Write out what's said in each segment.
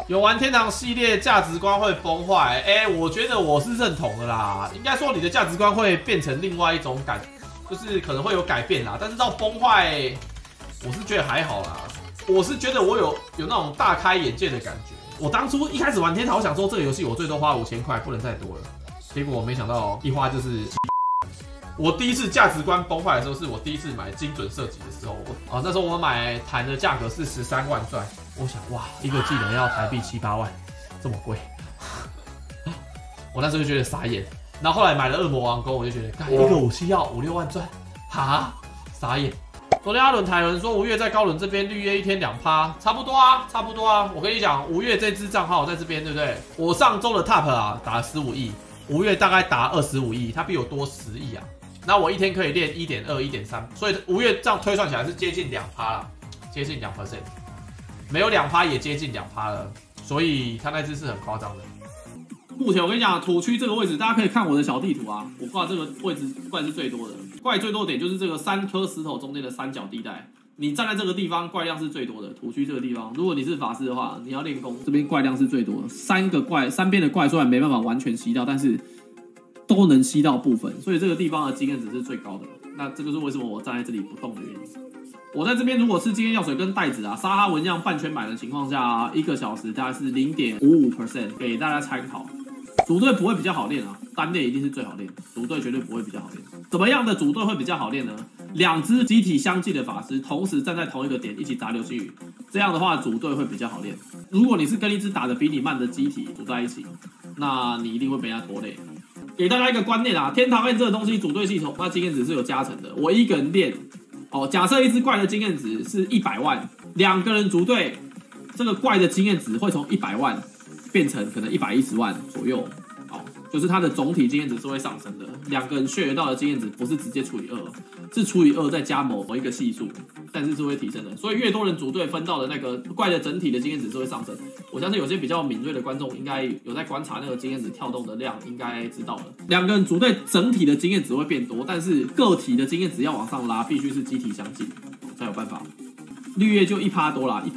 有玩天堂系列价值观会崩坏，我觉得我是认同的啦。应该说你的价值观会变成另外一种就是可能会有改变啦。但是到崩坏，我是觉得还好啦。我是觉得我有那种大开眼界的感觉。我当初一开始玩天堂，我想说这个游戏我最多花5000块，不能再多了。结果我没想到一花就是。我第一次价值观崩坏的时候，是我第一次买精准射击的时候。那时候我买弹的价格是13万钻，我想哇，一个技能要台币7、8万，这么贵，我那时候就觉得傻眼。然后后来买了恶魔王宫，我就觉得，干一个武器要5、6万钻，哈，傻眼。昨天阿伦台有人说吴越在高伦这边绿叶1天2%，差不多啊，差不多啊。我跟你讲，吴越这支账号在这边，对不对？我上周的 top 啊打了15亿，吴越大概打25亿，他比我多10亿啊。那我一天可以练1.2、1.3，所以吴越这样推算起来是接近2%啦，接近2%，没有2%也接近2%了，所以他那支是很夸张的。目前我跟你讲，土区这个位置，大家可以看我的小地图啊，我挂这个位置怪是最多的，怪最多的点就是这个3颗石头中间的三角地带，你站在这个地方怪量是最多的。土区这个地方，如果你是法师的话，你要练功，这边怪量是最多的，3边的怪虽然没办法完全吸到，但是都能吸到部分，所以这个地方的经验值是最高的。那这就是为什么我站在这里不动的原因。我在这边如果是经验药水跟袋子啊，沙哈文样半圈买的情况下，1个小时大概是0.55%，给大家参考。组队不会比较好练啊，单练一定是最好练，组队绝对不会比较好练。怎么样的组队会比较好练呢？2只机体相近的法师同时站在同一个点一起砸流星雨，这样的话组队会比较好练。如果你是跟一只打得比你慢的机体组在一起，那你一定会被人家拖累。给大家一个观念啊，天堂 N 这个东西组队系统，它经验值是有加成的。我一个人练，假设一只怪的经验值是100万，2个人组队，这个怪的经验值会从100万变成可能110万左右，就是它的总体经验值是会上升的。2个人血到的经验值不是直接除以2，是除以2再加某一个系数，但是是会提升的。所以越多人组队分到的那个怪的整体的经验值是会上升。我相信有些比较敏锐的观众应该有在观察那个经验值跳动的量，应该知道了。2个人组队整体的经验值会变多，但是个体的经验值要往上拉，必须是机体相近才有办法。绿叶就1%多啦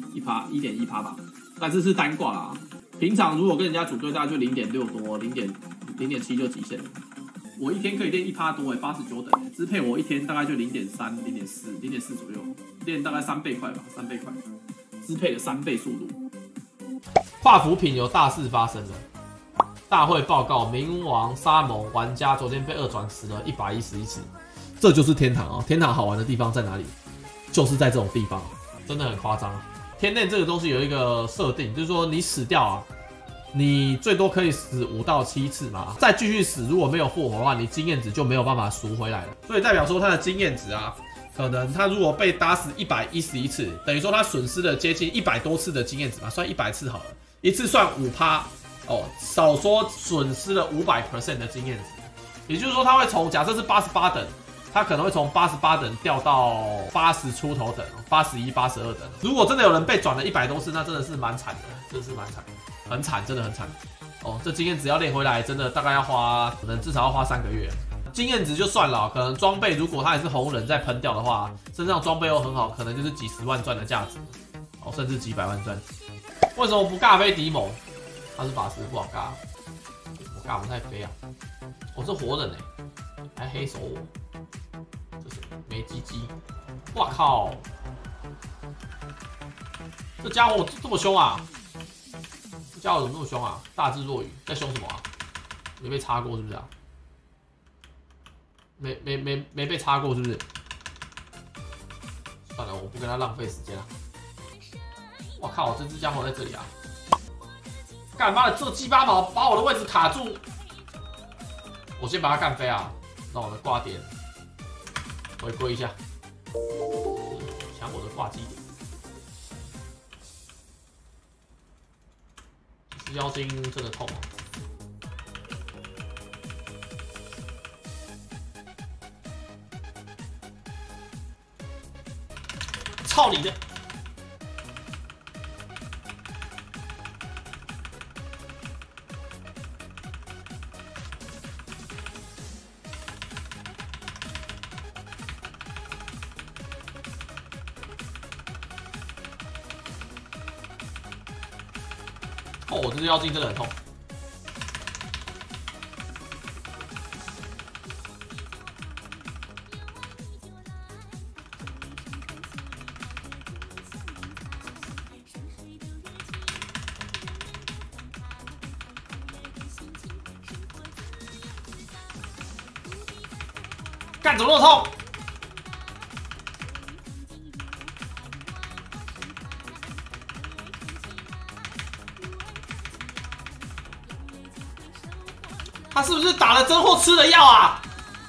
，1.1%吧，但是是单挂啦。平常如果跟人家组队，大概就0.6多，0.7就极限了。我一天可以练1%多89等，支配我一天大概就0.3、0.4左右，练大概3倍快吧，3倍快，支配了3倍速度。跨服品有大事发生了，大会报告冥王沙蒙玩家昨天被2转死了111次，这就是天堂啊！天堂好玩的地方在哪里？就是在这种地方，真的很夸张。天链这个东西有一个设定，就是说你死掉啊，你最多可以死5到7次嘛，再继续死，如果没有复活的话，你经验值就没有办法赎回来了。所以代表说他的经验值啊，可能他如果被打死111次，等于说他损失了接近100多次的经验值嘛，算100次好了，一次算5%少说损失了500% 的经验值，也就是说他会从假设是88等。他可能会从88等掉到80出头等，81、82等。如果真的有人被转了100多次，那真的是蛮惨的，真的是蛮惨，很惨，真的很惨。这经验值要练回来，真的大概要花，可能至少要花3个月。经验值就算了，可能装备如果他也是红人再喷掉的话，身上装备又很好，可能就是几十万钻的价值，甚至几百万钻。为什么不尬飞迪蒙？他是法师，不好尬，我尬不太飞啊。我是活人还黑手我。没鸡鸡，哇靠！这家伙这么凶啊！这家伙怎么那么凶啊？大智若愚，在凶什么啊？没被插过是不是啊？没被插过是不是？算了，我不跟他浪费时间了。哇靠！这只家伙在这里啊！干妈的这鸡巴毛把我的位置卡住，我先把他干飞啊！让我的挂点。回归一下，抢我的挂机点。是妖精真的痛哦！操你的！ 哦，我这只妖精真的很痛。干，怎么那么痛？他是不是打了针或吃了药啊？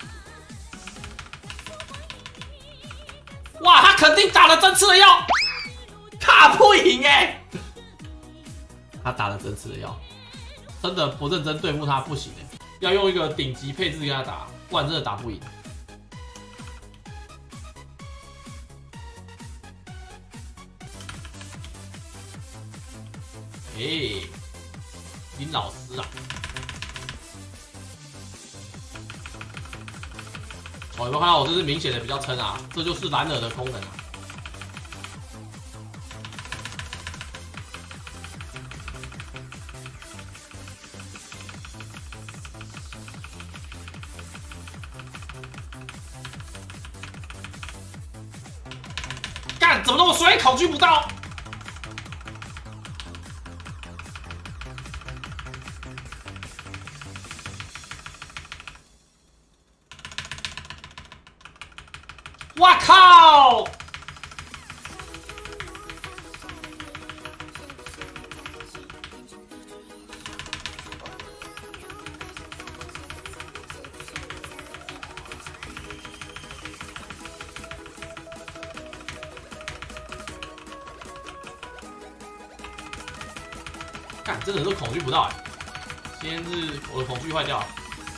哇，他肯定打了针吃了药，打不赢哎！他打了针吃了药，真的不认真对付他不行哎，要用一个顶级配置跟他打，不然真的打不赢。哎，林老师啊！哦，有没有看到我这是明显的比较撑啊？这就是蓝耳的功能啊！干，怎么那么衰？恐惧不到！哇靠！干，真的是恐惧不到哎！今天是我的恐惧坏掉了。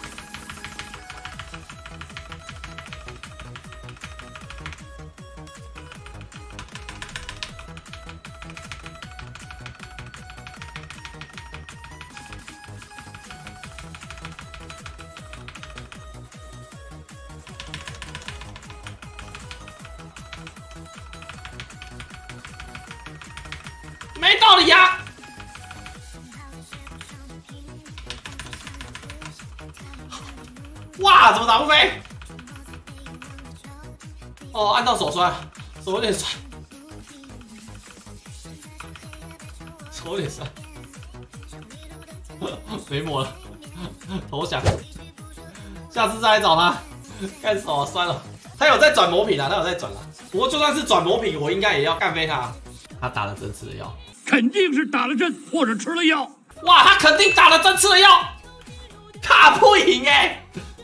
没道理呀！哇，怎么打不飞？哦，按到手酸，手有点酸，手有点酸，没魔了，投降。下次再来找他，干手啊酸了。他有在转魔品啊，他有在转啊。不过就算是转魔品，我应该也要干飞他。他打了针吃了药， 肯定是打了针或者吃了药。 哇，他肯定打了针吃了药，打不赢哎！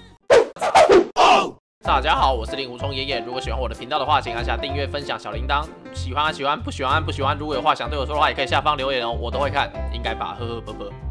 大家好，我是令狐冲爷爷。如果喜欢我的频道的话，请按下订阅、分享小铃铛。喜欢按喜欢，不喜欢按不喜欢。如果有话想对我说的话，也可以下方留言哦，我都会看，应该吧，呵呵啵啵。